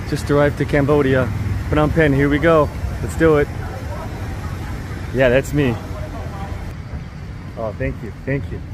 Just arrived to Cambodia. Phnom Penh, here we go. Let's do it. Yeah, that's me. Oh, thank you, thank you.